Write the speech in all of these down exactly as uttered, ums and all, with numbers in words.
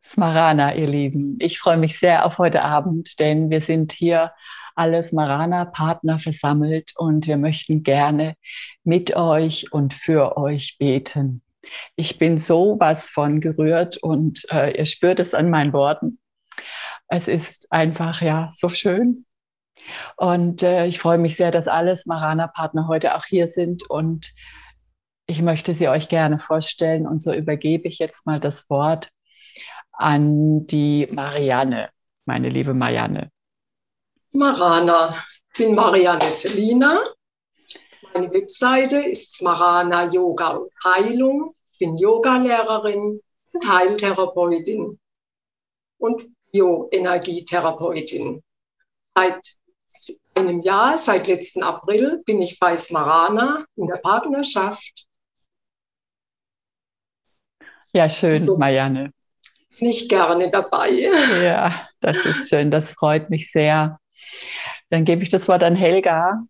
Smarana, ihr Lieben. Ich freue mich sehr auf heute Abend, denn wir sind hier alle Smarana-Partner versammelt und wir möchten gerne mit euch und für euch beten. Ich bin so was von gerührt und äh, ihr spürt es an meinen Worten. Es ist einfach ja so schön und äh, ich freue mich sehr, dass alle Smarana-Partner heute auch hier sind und ich möchte sie euch gerne vorstellen und so übergebe ich jetzt mal das Wort an die Marianne, meine liebe Marianne. Smarana. Ich bin Marianne Selina. Meine Webseite ist Smarana Yoga und Heilung. Ich bin Yogalehrerin und Heiltherapeutin und Bioenergietherapeutin. Seit einem Jahr, seit letzten April, bin ich bei Smarana in der Partnerschaft. Ja, schön, So Marianne. bin ich gerne dabei. Ja, das ist schön, das freut mich sehr. Dann gebe ich das Wort an Helga.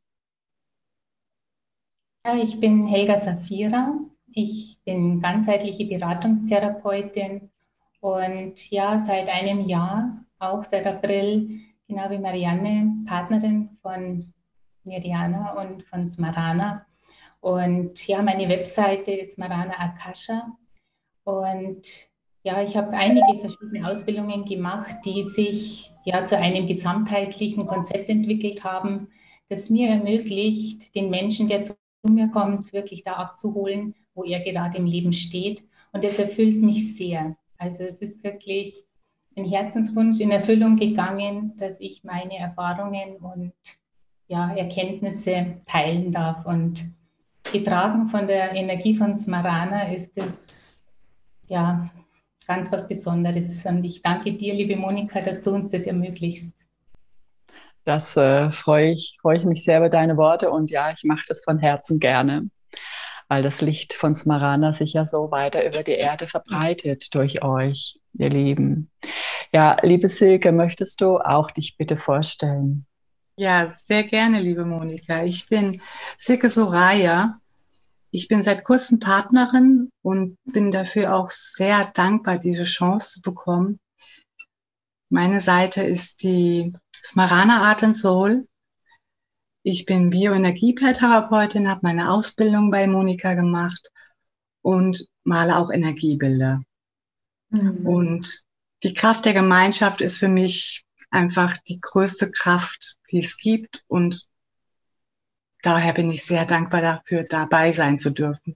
Ja, ich bin Helga Safira. Ich bin ganzheitliche Beratungstherapeutin und ja, seit einem Jahr, auch seit April, genau wie Marianne, Partnerin von Mirjana und von Smarana. Und ja, meine Webseite ist Smarana Akasha. Und ja, ich habe einige verschiedene Ausbildungen gemacht, die sich ja zu einem gesamtheitlichen Konzept entwickelt haben, das mir ermöglicht, den Menschen, der zu mir kommt, wirklich da abzuholen, wo er gerade im Leben steht. Und das erfüllt mich sehr. Also es ist wirklich ein Herzenswunsch in Erfüllung gegangen, dass ich meine Erfahrungen und ja, Erkenntnisse teilen darf. Und getragen von der Energie von Smarana ist es ja ganz was Besonderes. Und ich danke dir, liebe Monika, dass du uns das ermöglichst. Das äh, freue ich, freue ich mich sehr über deine Worte und ja, ich mache das von Herzen gerne, weil das Licht von Smarana sich ja so weiter über die Erde verbreitet durch euch, ihr Lieben. Ja, liebe Silke, möchtest du auch dich bitte vorstellen? Ja, sehr gerne, liebe Monika. Ich bin Silke Soraya. Ich bin seit kurzem Partnerin und bin dafür auch sehr dankbar, diese Chance zu bekommen. Meine Seite ist die Smarana Art and Soul. Ich bin Bioenergietherapeutin, habe meine Ausbildung bei Monika gemacht und male auch Energiebilder. Mhm. Und die Kraft der Gemeinschaft ist für mich einfach die größte Kraft, die es gibt. Und daher bin ich sehr dankbar dafür, dabei sein zu dürfen.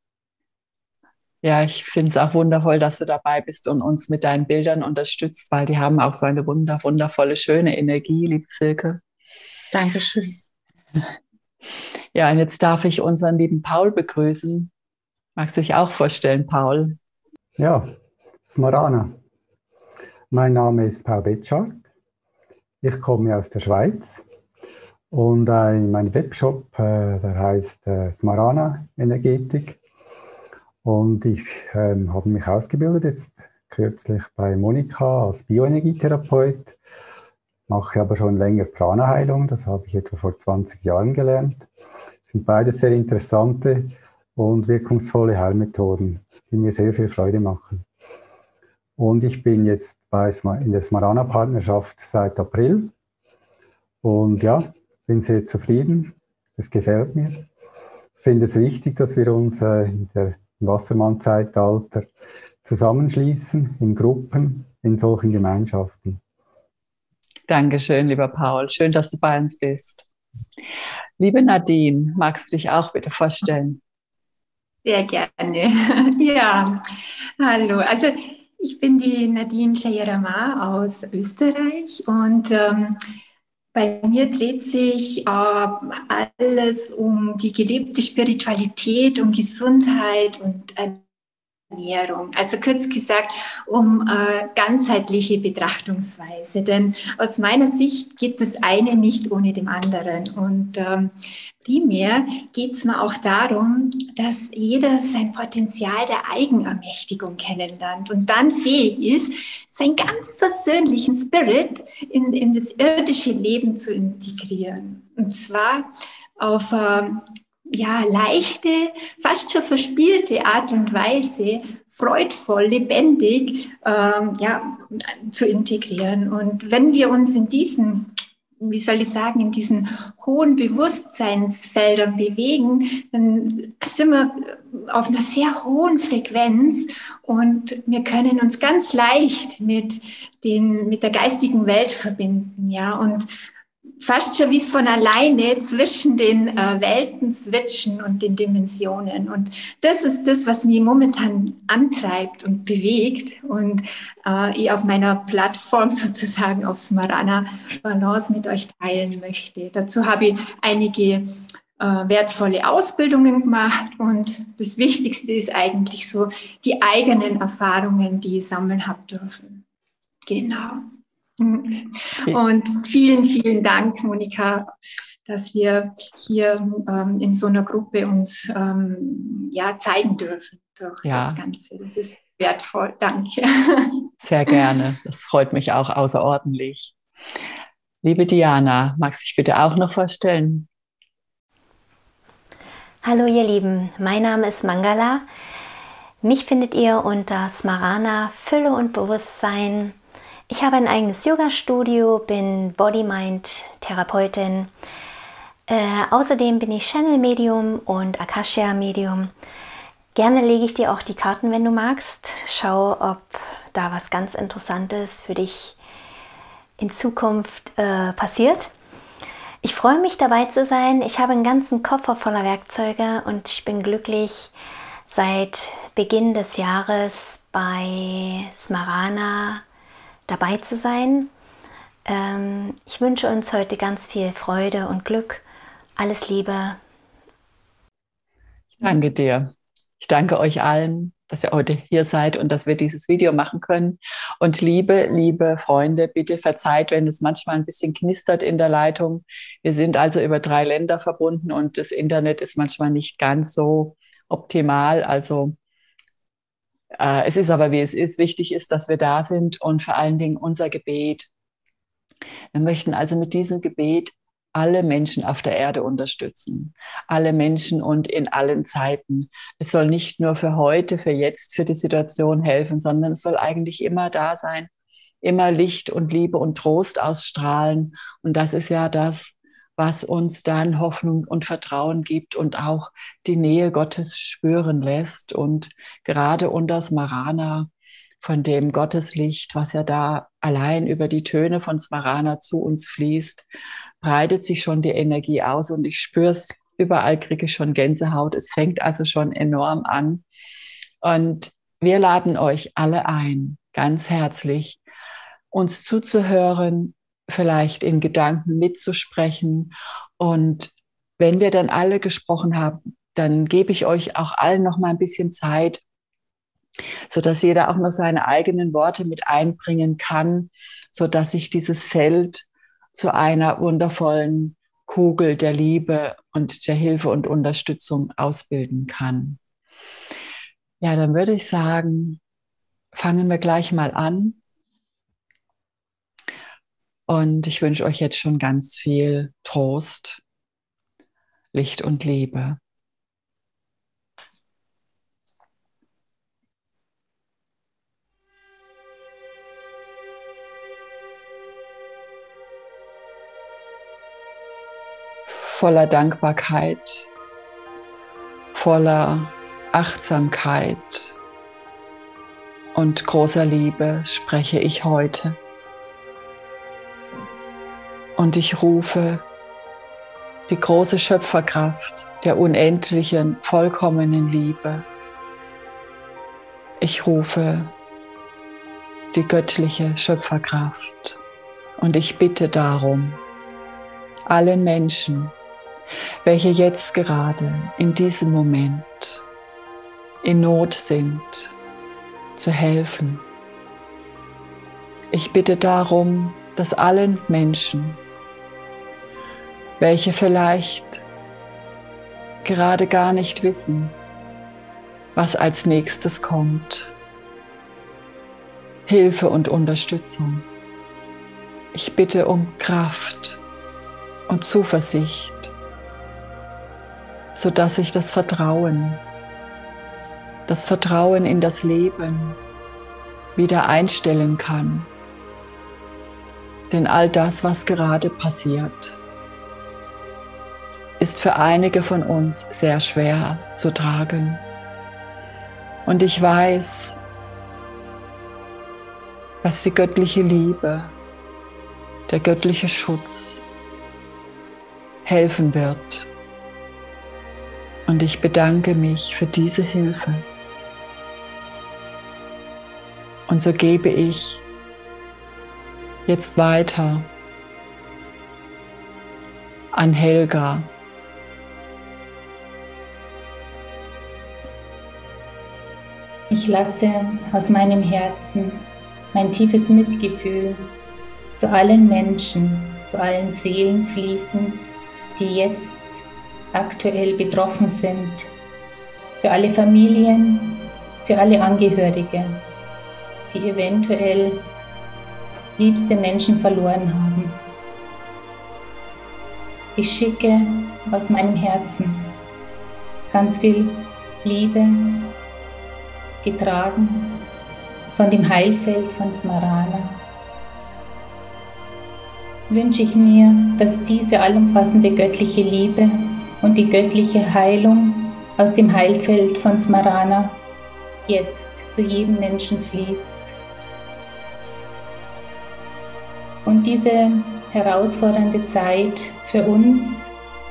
Ja, ich finde es auch wundervoll, dass du dabei bist und uns mit deinen Bildern unterstützt, weil die haben auch so eine wunder, wundervolle, schöne Energie, liebe Silke. Dankeschön. Ja, und jetzt darf ich unseren lieben Paul begrüßen. Magst du dich auch vorstellen, Paul? Ja, Smarana. Mein Name ist Paul Betschart. Ich komme aus der Schweiz und äh, mein Webshop, äh, der heißt äh, Smarana Energetik. Und ich ähm, habe mich ausgebildet jetzt kürzlich bei Monika als Bioenergietherapeut, mache aber schon länger Prana-Heilung, das habe ich etwa vor zwanzig Jahren gelernt. Das sind beides sehr interessante und wirkungsvolle Heilmethoden, die mir sehr viel Freude machen. Und ich bin jetzt bei, in der Smarana-Partnerschaft seit April und ja, bin sehr zufrieden, es gefällt mir. Ich finde es wichtig, dass wir uns äh, in der im Wassermann-Zeitalter zusammenschließen, in Gruppen, in solchen Gemeinschaften. Dankeschön, lieber Paul. Schön, dass du bei uns bist. Liebe Nadine, magst du dich auch bitte vorstellen? Sehr gerne. Ja, hallo. Also ich bin die Nadine Chayerama aus Österreich und ähm, bei mir dreht sich äh, alles um die gelebte Spiritualität, um Gesundheit und Ernährung. Also kurz gesagt, um äh, ganzheitliche Betrachtungsweise. Denn aus meiner Sicht geht das eine nicht ohne dem anderen. Und ähm, primär geht es mir auch darum, dass jeder sein Potenzial der Eigenermächtigung kennenlernt und dann fähig ist, seinen ganz persönlichen Spirit in, in das irdische Leben zu integrieren. Und zwar auf ähm, ja, leichte, fast schon verspielte Art und Weise freudvoll, lebendig ähm, ja, zu integrieren. Und wenn wir uns in diesen, wie soll ich sagen, in diesen hohen Bewusstseinsfeldern bewegen, dann sind wir auf einer sehr hohen Frequenz und wir können uns ganz leicht mit, den, mit der geistigen Welt verbinden, ja, und fast schon wie von alleine zwischen den äh, Welten switchen und den Dimensionen. Und das ist das, was mich momentan antreibt und bewegt und äh, ich auf meiner Plattform sozusagen auf Smarana Balance mit euch teilen möchte. Dazu habe ich einige äh, wertvolle Ausbildungen gemacht und das Wichtigste ist eigentlich so die eigenen Erfahrungen, die ich sammeln habe dürfen. Genau. Und vielen, vielen Dank, Monika, dass wir hier ähm, in so einer Gruppe uns ähm, ja, zeigen dürfen durch ja. das Ganze. Das ist wertvoll. Danke. Sehr gerne. Das freut mich auch außerordentlich. Liebe Diana, magst du dich bitte auch noch vorstellen? Hallo ihr Lieben, mein Name ist Mangala. Mich findet ihr unter Smarana Fülle und Bewusstsein. Ich habe ein eigenes Yoga-Studio, bin Body-Mind-Therapeutin. Äh, außerdem bin ich Channel-Medium und Akasha-Medium. Gerne lege ich dir auch die Karten, wenn du magst. Schau, ob da was ganz Interessantes für dich in Zukunft äh, passiert. Ich freue mich, dabei zu sein. Ich habe einen ganzen Koffer voller Werkzeuge und ich bin glücklich, seit Beginn des Jahres bei Smarana dabei zu sein. Ähm, ich wünsche uns heute ganz viel Freude und Glück. Alles Liebe. Ich danke dir. Ich danke euch allen, dass ihr heute hier seid und dass wir dieses Video machen können. Und liebe, liebe Freunde, bitte verzeiht, wenn es manchmal ein bisschen knistert in der Leitung. Wir sind also über drei Länder verbunden und das Internet ist manchmal nicht ganz so optimal. Also es ist aber, wie es ist. Wichtig ist, dass wir da sind und vor allen Dingen unser Gebet. Wir möchten also mit diesem Gebet alle Menschen auf der Erde unterstützen. Alle Menschen und in allen Zeiten. Es soll nicht nur für heute, für jetzt, für die Situation helfen, sondern es soll eigentlich immer da sein. Immer Licht und Liebe und Trost ausstrahlen. Und das ist ja das, was uns dann Hoffnung und Vertrauen gibt und auch die Nähe Gottes spüren lässt. Und gerade unter Smarana, von dem Gotteslicht, was ja da allein über die Töne von Smarana zu uns fließt, breitet sich schon die Energie aus und ich spüre es, überall kriege ich schon Gänsehaut. Es fängt also schon enorm an. Und wir laden euch alle ein, ganz herzlich, uns zuzuhören, vielleicht in Gedanken mitzusprechen. Und wenn wir dann alle gesprochen haben, dann gebe ich euch auch allen noch mal ein bisschen Zeit, sodass jeder auch noch seine eigenen Worte mit einbringen kann, sodass sich dieses Feld zu einer wundervollen Kugel der Liebe und der Hilfe und Unterstützung ausbilden kann. Ja, dann würde ich sagen, fangen wir gleich mal an. Und ich wünsche euch jetzt schon ganz viel Trost, Licht und Liebe. Voller Dankbarkeit, voller Achtsamkeit und großer Liebe spreche ich heute. Und ich rufe die große Schöpferkraft der unendlichen, vollkommenen Liebe. Ich rufe die göttliche Schöpferkraft und ich bitte darum, allen Menschen, welche jetzt gerade in diesem Moment in Not sind, zu helfen. Ich bitte darum, dass allen Menschen, welche vielleicht gerade gar nicht wissen, was als nächstes kommt, Hilfe und Unterstützung. Ich bitte um Kraft und Zuversicht, sodass sich das Vertrauen, das Vertrauen in das Leben wieder einstellen kann. Denn all das, was gerade passiert, ist für einige von uns sehr schwer zu tragen. Und ich weiß, dass die göttliche Liebe, der göttliche Schutz helfen wird. Und ich bedanke mich für diese Hilfe. Und so gebe ich jetzt weiter an Helga. Ich lasse aus meinem Herzen mein tiefes Mitgefühl zu allen Menschen, zu allen Seelen fließen, die jetzt aktuell betroffen sind. Für alle Familien, für alle Angehörige, die eventuell liebste Menschen verloren haben. Ich schicke aus meinem Herzen ganz viel Liebe, getragen von dem Heilfeld von Smarana. Wünsche ich mir, dass diese allumfassende göttliche Liebe und die göttliche Heilung aus dem Heilfeld von Smarana jetzt zu jedem Menschen fließt. Und diese herausfordernde Zeit für uns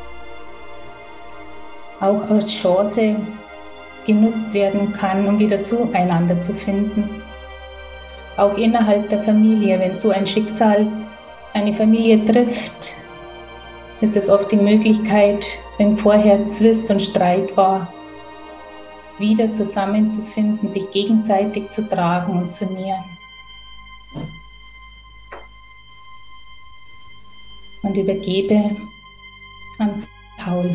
auch als Chance genutzt werden kann, um wieder zueinander zu finden. Auch innerhalb der Familie, wenn so ein Schicksal eine Familie trifft, ist es oft die Möglichkeit, wenn vorher Zwist und Streit war, wieder zusammenzufinden, sich gegenseitig zu tragen und zu nähren. Und übergebe an Paul.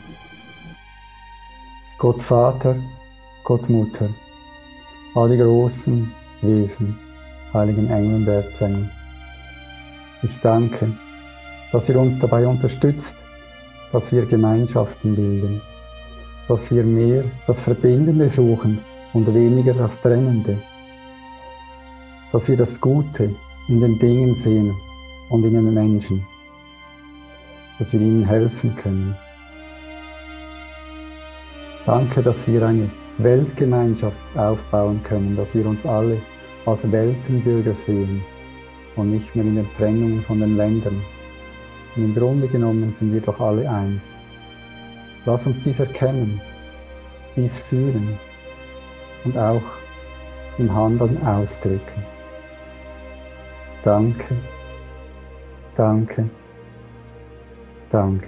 Gott Vater, Gott Mutter, all die großen Wesen, heiligen Engel und Erzengel, ich danke, dass ihr uns dabei unterstützt, dass wir Gemeinschaften bilden, dass wir mehr das Verbindende suchen und weniger das Trennende, dass wir das Gute in den Dingen sehen und in den Menschen, dass wir ihnen helfen können. Danke, dass wir eine Weltgemeinschaft aufbauen können, dass wir uns alle als Weltenbürger sehen und nicht mehr in den Trennungen von den Ländern. Und im Grunde genommen sind wir doch alle eins. Lass uns dies erkennen, dies fühlen und auch im Handeln ausdrücken. Danke, danke, danke.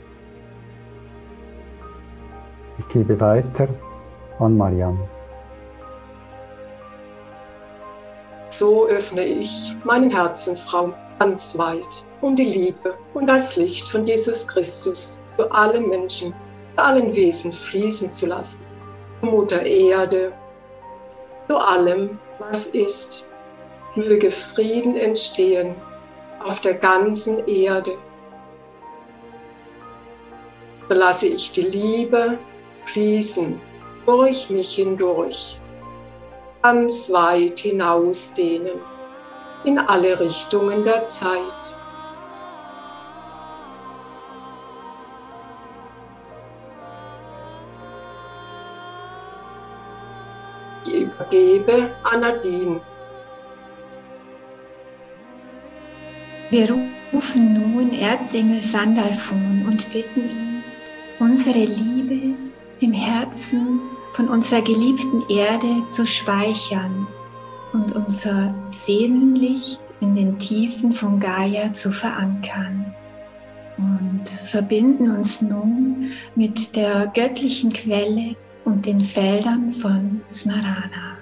Ich gebe weiter an Marianne. So öffne ich meinen Herzensraum ganz weit, um die Liebe und das Licht von Jesus Christus zu allen Menschen, zu allen Wesen fließen zu lassen. Zu Mutter Erde, zu allem, was ist. Möge Frieden entstehen auf der ganzen Erde. So lasse ich die Liebe fließen durch mich hindurch, ganz weit hinausdehnen, in alle Richtungen der Zeit. Ich übergebe an Nadine. Wir rufen nun Erzengel Sandalphon und bitten ihn, unsere Liebe im Herzen von unserer geliebten Erde zu speichern und unser Seelenlicht in den Tiefen von Gaia zu verankern. Und verbinden uns nun mit der göttlichen Quelle und den Feldern von Smarana.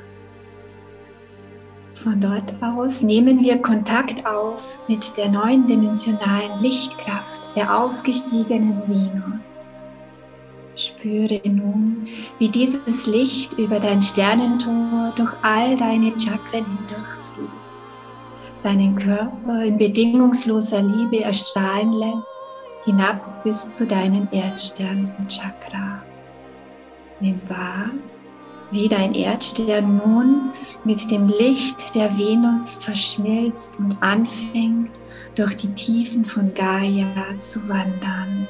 Von dort aus nehmen wir Kontakt auf mit der neuen dimensionalen Lichtkraft der aufgestiegenen Venus. Spüre nun, wie dieses Licht über dein Sternentor durch all deine Chakren hindurchfließt, deinen Körper in bedingungsloser Liebe erstrahlen lässt, hinab bis zu deinem Erdsternenchakra. Nimm wahr, wie dein Erdstern nun mit dem Licht der Venus verschmilzt und anfängt, durch die Tiefen von Gaia zu wandern.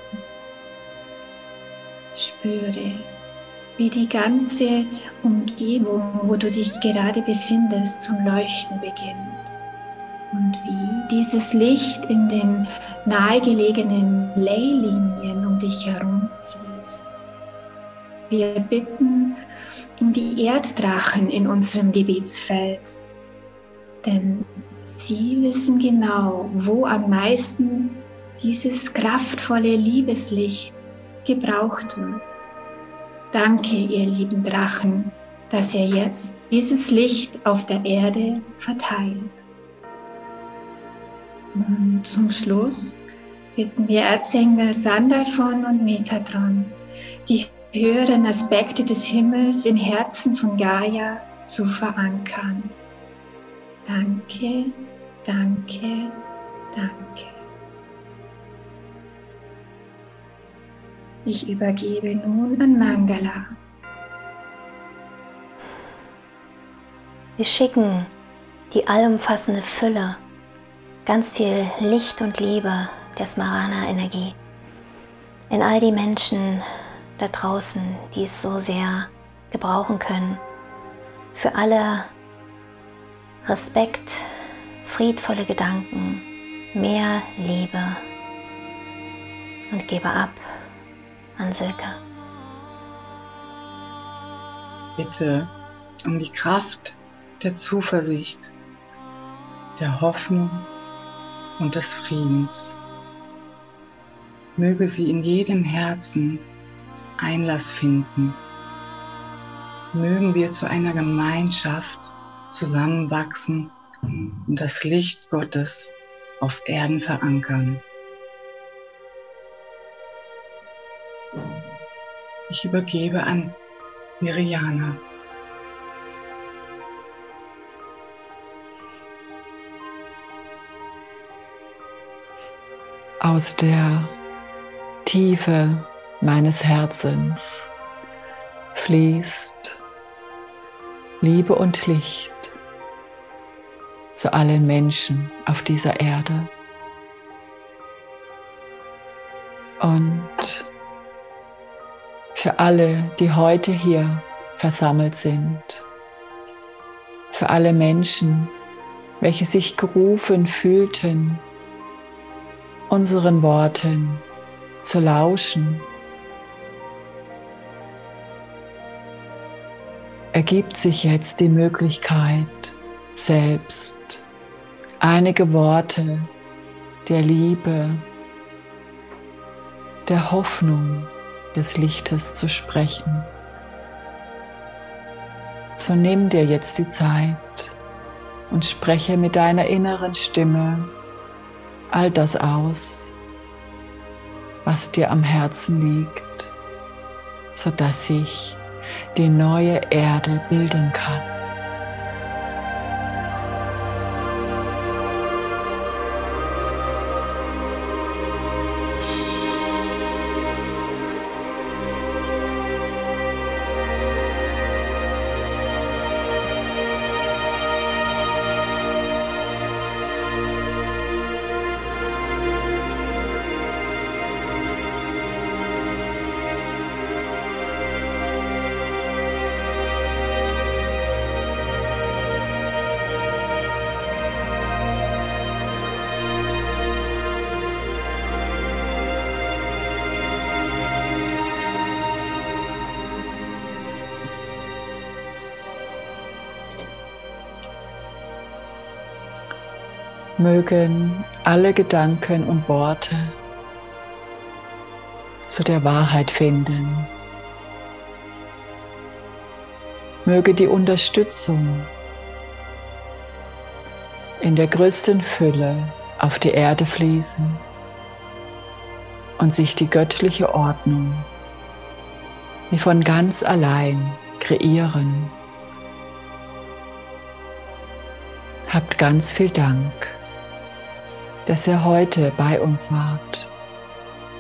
Spüre, wie die ganze Umgebung, wo du dich gerade befindest, zum Leuchten beginnt und wie dieses Licht in den nahegelegenen Leylinien um dich herum fließt. Wir bitten um die Erddrachen in unserem Gebetsfeld, denn sie wissen genau, wo am meisten dieses kraftvolle Liebeslicht gebraucht wird. Danke, ihr lieben Drachen, dass ihr jetzt dieses Licht auf der Erde verteilt. Und zum Schluss bitten wir Erzengel Sandalphon und Metatron, die höheren Aspekte des Himmels im Herzen von Gaia zu verankern. Danke, danke, danke. Ich übergebe nun an Mangala. Wir schicken die allumfassende Fülle, ganz viel Licht und Liebe der Smarana-Energie in all die Menschen da draußen, die es so sehr gebrauchen können. Für alle Respekt, friedvolle Gedanken, mehr Liebe und gebe ab an Silke. Bitte um die Kraft der Zuversicht, der Hoffnung und des Friedens. Möge sie in jedem Herzen Einlass finden. Mögen wir zu einer Gemeinschaft zusammenwachsen und das Licht Gottes auf Erden verankern. Ich übergebe an Miriana. Aus der Tiefe meines Herzens fließt Liebe und Licht zu allen Menschen auf dieser Erde. Und für alle, die heute hier versammelt sind, für alle Menschen, welche sich gerufen fühlten, unseren Worten zu lauschen, ergibt sich jetzt die Möglichkeit, selbst einige Worte der Liebe, der Hoffnung, des Lichtes zu sprechen. So nimm dir jetzt die Zeit und spreche mit deiner inneren Stimme all das aus, was dir am Herzen liegt, sodass sich die neue Erde bilden kann. Mögen alle Gedanken und Worte zu der Wahrheit finden. Möge die Unterstützung in der größten Fülle auf die Erde fließen und sich die göttliche Ordnung wie von ganz allein kreieren. Habt ganz viel Dank, dass ihr heute bei uns wart,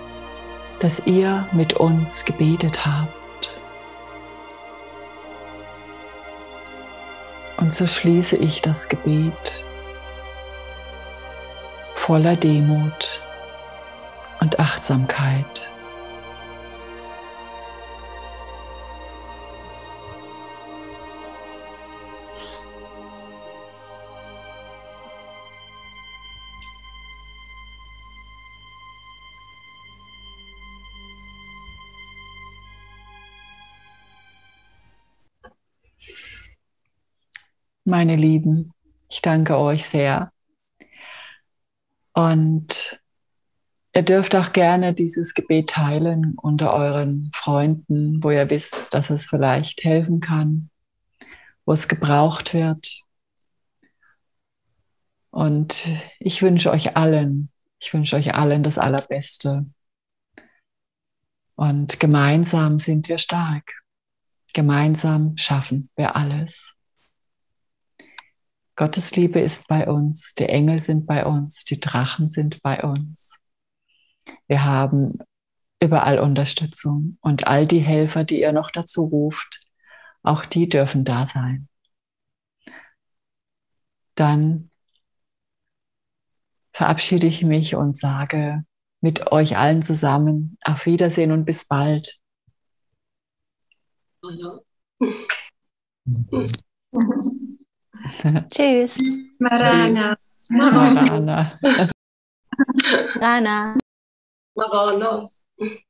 dass ihr mit uns gebetet habt. Und so schließe ich das Gebet voller Demut und Achtsamkeit. Meine Lieben, ich danke euch sehr. Und ihr dürft auch gerne dieses Gebet teilen unter euren Freunden, wo ihr wisst, dass es vielleicht helfen kann, wo es gebraucht wird. Und ich wünsche euch allen, ich wünsche euch allen das Allerbeste. Und gemeinsam sind wir stark. Gemeinsam schaffen wir alles. Gottes Liebe ist bei uns, die Engel sind bei uns, die Drachen sind bei uns. Wir haben überall Unterstützung und all die Helfer, die ihr noch dazu ruft, auch die dürfen da sein. Dann verabschiede ich mich und sage mit euch allen zusammen auf Wiedersehen und bis bald. Ja. Tschüss. Marana. Marana. Rana. Marana.